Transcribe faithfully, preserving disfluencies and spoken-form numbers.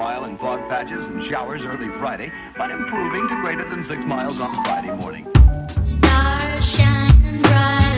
mile in fog patches and showers early Friday, but improving to greater than six miles on Friday morning. Stars shining bright.